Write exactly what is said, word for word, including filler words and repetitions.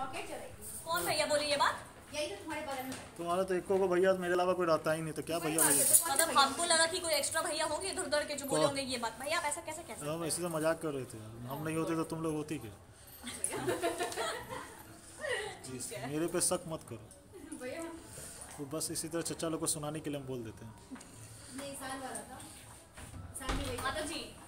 Rocket चलेगी। कौन भैया बोली ये बात? यही तो तुम्हारे बगल में। तुम्हारा तो एको को भैया मेरे अलावा कोई रहता ही नहीं, तो क्या भैया भैया? मतलब हमको लगा कि कोई एक्स्ट्रा भैया होंगे इधर उधर के जो बोले होंगे ये बात। भैया आप ऐसा कैसे कैसे? हम इसी से मजाक कर रहे थे, हम नहीं होते तो तुम लोग होती क्या? मेरे पे शक मत करो भैया वो बस इसी तरह चचा लोग को सुनाने के लिए हम बोल देते हैं। नहीं साल वाला था, साल में माता जी